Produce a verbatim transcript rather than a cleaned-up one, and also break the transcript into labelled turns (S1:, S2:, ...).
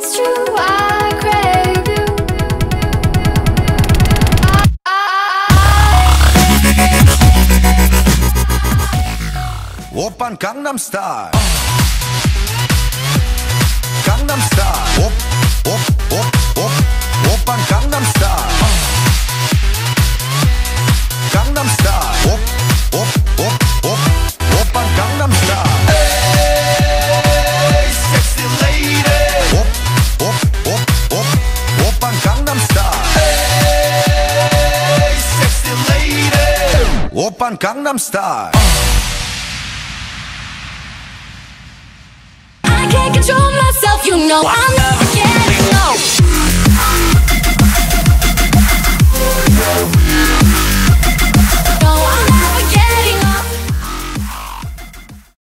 S1: it's true, I crave you.
S2: 오빤 강남스타일 강남스타일 옵옵옵옵 오빤 강남스타일 강남스타일 옵옵옵옵 오빤 강남스타일 에이 섹시 레이디 옵옵옵옵 오빤 강남스타일 에이 섹시 레이디 오빤 강남스타일
S1: I can't control myself, you know I'm